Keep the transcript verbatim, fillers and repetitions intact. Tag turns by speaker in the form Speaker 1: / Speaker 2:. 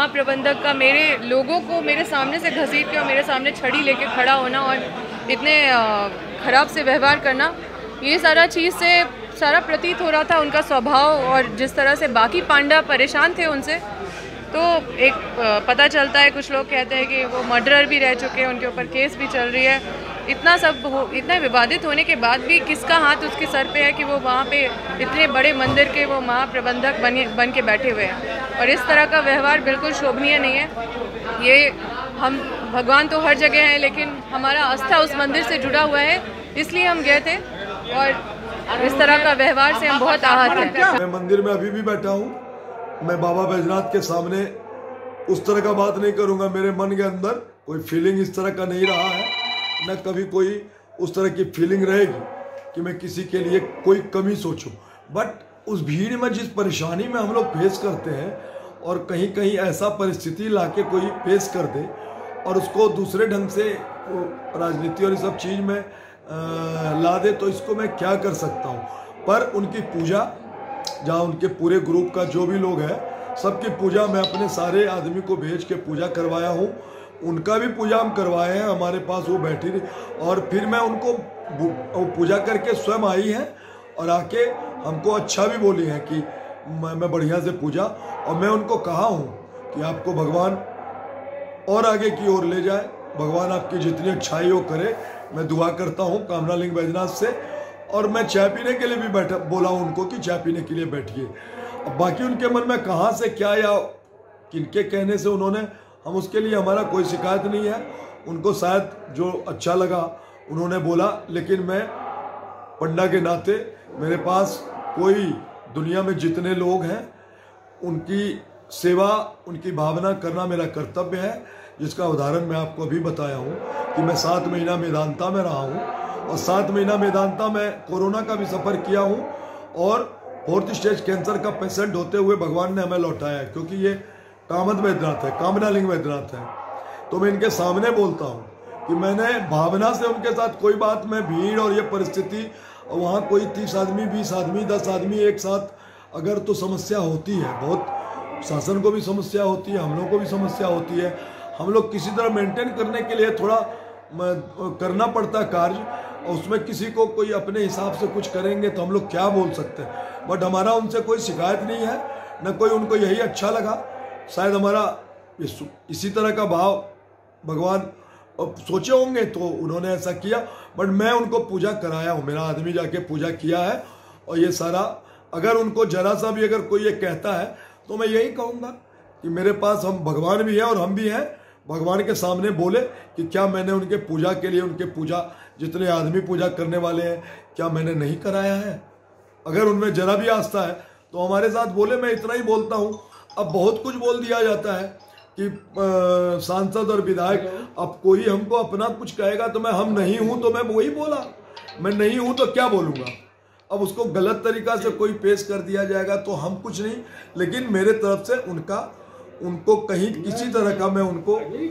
Speaker 1: प्रबंधक का मेरे लोगों को मेरे सामने से घसीट के और मेरे सामने छड़ी लेके खड़ा होना और इतने ख़राब से व्यवहार करना, ये सारा चीज़ से सारा प्रतीत हो रहा था उनका स्वभाव और जिस तरह से बाकी पांडा परेशान थे उनसे। तो एक पता चलता है, कुछ लोग कहते हैं कि वो मर्डरर भी रह चुके हैं, उनके ऊपर केस भी चल रही है। इतना सब हो, इतना विवादित होने के बाद भी किसका हाथ उसके सर पे है कि वो वहाँ पे इतने बड़े मंदिर के वो महाप्रबंधक बने बन के बैठे हुए हैं। और इस तरह का व्यवहार बिल्कुल शोभनीय नहीं है। ये हम भगवान तो हर जगह हैं, लेकिन हमारा आस्था उस मंदिर से जुड़ा हुआ है, इसलिए हम गए थे। और इस तरह का व्यवहार से हम बहुत आहत हैं।
Speaker 2: मैं मंदिर में अभी भी बैठा हूँ। मैं बाबा बैजनाथ के सामने उस तरह का बात नहीं करूँगा। मेरे मन के अंदर कोई फीलिंग इस तरह का नहीं रहा है, न कभी कोई उस तरह की फीलिंग रहेगी कि मैं किसी के लिए कोई कमी सोचूं। बट उस भीड़ में जिस परेशानी में हम लोग फेस करते हैं और कहीं कहीं ऐसा परिस्थिति लाके कोई फेस कर दे और उसको दूसरे ढंग से राजनीति और इस सब चीज़ में आ, ला दे, तो इसको मैं क्या कर सकता हूँ। पर उनकी पूजा, जहाँ उनके पूरे ग्रुप का जो भी लोग हैं, सबकी पूजा मैं अपने सारे आदमी को भेज के पूजा करवाया हूँ। उनका भी पूजा हम करवाए हैं, हमारे पास वो बैठी रही और फिर मैं उनको पूजा करके स्वयं आई हैं और आके हमको अच्छा भी बोली हैं कि मैं, मैं बढ़िया से पूजा। और मैं उनको कहा हूँ कि आपको भगवान और आगे की ओर ले जाए, भगवान आपकी जितनी अच्छाई हो करे। मैं दुआ करता हूँ कामना लिंग बैजनाथ से। और मैं चाय पीने के लिए भी बैठा बोला हूँ उनको कि चाय पीने के लिए बैठिए। अब बाकी उनके मन में कहाँ से क्या या किनके कहने से उन्होंने, हम उसके लिए हमारा कोई शिकायत नहीं है। उनको शायद जो अच्छा लगा उन्होंने बोला, लेकिन मैं पंडा के नाते मेरे पास कोई, दुनिया में जितने लोग हैं उनकी सेवा, उनकी भावना करना मेरा कर्तव्य है। जिसका उदाहरण मैं आपको अभी बताया हूँ कि मैं सात महीना मेदांता में रहा हूँ और सात महीना मेदांता में कोरोना का भी सफ़र किया हूँ और फोर्थ स्टेज कैंसर का पेशेंट होते हुए भगवान ने हमें लौटाया है, क्योंकि ये कामद बैद्यनाथ है, कामना लिंग बैद्यनाथ है। तो मैं इनके सामने बोलता हूँ कि मैंने भावना से उनके साथ कोई बात में भीड़ और ये परिस्थिति, वहाँ कोई तीस आदमी, बीस आदमी, दस आदमी एक साथ अगर तो समस्या होती है, बहुत शासन को भी समस्या होती है, हम लोग को भी समस्या होती है। हम लोग किसी तरह मेंटेन करने के लिए थोड़ा करना पड़ता है कार्य, और उसमें किसी को कोई अपने हिसाब से कुछ करेंगे तो हम लोग क्या बोल सकते हैं। बट हमारा उनसे कोई शिकायत नहीं है, न कोई उनको यही अच्छा लगा। शायद हमारा इस, इसी तरह का भाव भगवान सोचे होंगे तो उन्होंने ऐसा किया। बट मैं उनको पूजा कराया हूँ, मेरा आदमी जाके पूजा किया है। और ये सारा, अगर उनको जरा सा भी अगर कोई ये कहता है तो मैं यही कहूँगा कि मेरे पास हम भगवान भी हैं और हम भी हैं। भगवान के सामने बोले कि क्या मैंने उनके पूजा के लिए, उनके पूजा जितने आदमी पूजा करने वाले हैं, क्या मैंने नहीं कराया है। अगर उनमें जरा भी आस्था है तो हमारे साथ बोले। मैं इतना ही बोलता हूँ। अब बहुत कुछ बोल दिया जाता है कि सांसद और विधायक, अब कोई हमको अपना कुछ कहेगा तो मैं हम नहीं हूँ, तो मैं वही बोला, मैं नहीं हूँ तो क्या बोलूँगा। अब उसको गलत तरीका से कोई पेश कर दिया जाएगा तो हम कुछ नहीं, लेकिन मेरे तरफ से उनका, उनको कहीं किसी तरह का मैं उनको